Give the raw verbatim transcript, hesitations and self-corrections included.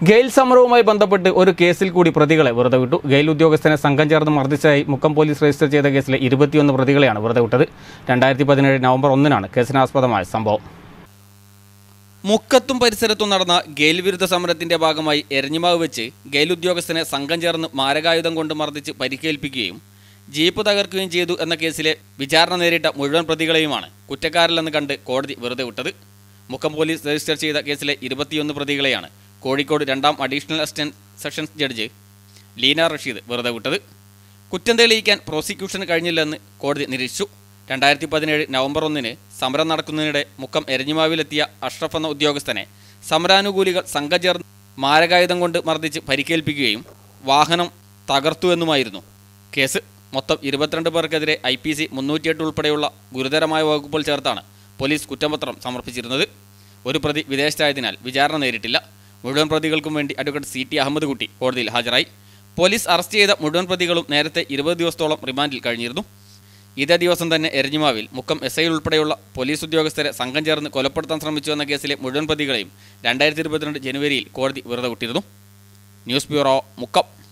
ഗെയിൽ സമരവുമായി ബന്ധപ്പെട്ട് ഒരു കേസിൽ കൂടി പ്രതികളെ വെറുതെ വിട്ടു. ഗെയിൽ ഉദ്യോഗസ്ഥനെ സംഘം ചേർന്ന് മർദ്ദിച്ചായി മുക്കം പോലീസ് രജിസ്റ്റർ ചെയ്ത കേസിലെ ഇരുപത്തിയൊന്ന് പ്രതികളെയാണ് വെറുതെ വിട്ടത്. രണ്ടായിരത്തി പതിനേഴ് നവംബർ ഒന്നിനാണ് കേസിനാസ്പദമായ സംഭവം. മുക്കത്തും പരിസരത്തും നടന്ന ഗെയിൽ വിരുദ്ധ സമരത്തിന്റെ ഭാഗമായി എരഞ്ഞിമാവ് വെച്ച് ഗെയിൽ ഉദ്യോഗസ്ഥനെ സംഘം ചേർന്ന് മാരകായുധം കൊണ്ട് മർദ്ദിച്ച് പരിക്കേൽപ്പിക്കുകയും ജീപ്പ് തകർക്കുകയും ചെയ്തു എന്ന കേസിലെ വിചാരണ നേരിട്ട മുഴുവൻ പ്രതികളെയുമാണ് കുറ്റക്കാരില്ലെന്ന് കണ്ട് കോടതി വെറുതെ വിട്ടത്. മുക്കം പോലീസ് രജിസ്റ്റർ ചെയ്ത കേസിലെ ഇരുപത്തിയൊന്ന് പ്രതികളെയാണ് കോഴിക്കോട് രണ്ടാം additional assistant sessions judge Leena Rasheed വെറുതെ വിട്ടത്. കുറ്റം തെളിയിക്കാൻ പ്രോസിക്യൂഷന് കഴിഞ്ഞില്ലെന്ന് കോടതി നിരീക്ഷിച്ചു. രണ്ടായിരത്തി പതിനേഴ് നവംബർ ഒന്നിന് സമരം നടക്കുന്നതിനിടെ മുക്കം എരഞ്ഞിമാവിലെത്തിയ അഷ്റഫ് എന്ന ഉദ്യോഗസ്ഥനെ സമരാനുകൂലികൾ സംഘം ചേർന്ന് മാരകായുധം കൊണ്ട് മർദ്ദിച്ച് പരിക്കേൽപ്പിക്കുകയും വാഹനം തകർത്തുവെന്നുമായിരുന്നു കേസ്. മൊത്തം ഇരുപത്തിരണ്ട് പേർക്കെതിരെ ഐ പി സി മുന്നൂറ്റിയെട്ട് ഉൾപ്പെടെയുള്ള ഗുരുതരമായ വകുപ്പുകൾ ചേർത്താണ് പോലീസ് കുറ്റപത്രം സമർപ്പിച്ചിരുന്നത്. ഒരു പ്രതി വിദേശത്തായതിനാൽ വിചാരണ നേരിട്ടില്ല. മുഴുവൻ പ്രതികൾക്കും വേണ്ടി അഡ്വക്കേറ്റ് സി ടി അഹമ്മദ് കുട്ടി കോടതിയിൽ ഹാജരായി. പോലീസ് അറസ്റ്റ് ചെയ്ത മുഴുവൻ പ്രതികളും നേരത്തെ ഇരുപത് ദിവസത്തോളം റിമാൻഡിൽ കഴിഞ്ഞിരുന്നു. ഇതേ ദിവസം തന്നെ എരഞ്ഞിമാവിൽ മുക്കം എസ് ഐ ഉൾപ്പെടെയുള്ള പോലീസ് ഉദ്യോഗസ്ഥരെ സംഘം ചേർന്ന് കൊലപ്പെടുത്താൻ ശ്രമിച്ചു എന്ന കേസിലെ മുഴുവൻ പ്രതികളെയും രണ്ടായിരത്തി ഇരുപത്തിരണ്ട് ജനുവരിയിൽ കോടതി വെറുതെ വിട്ടിരുന്നു. News bureau, Mukkam.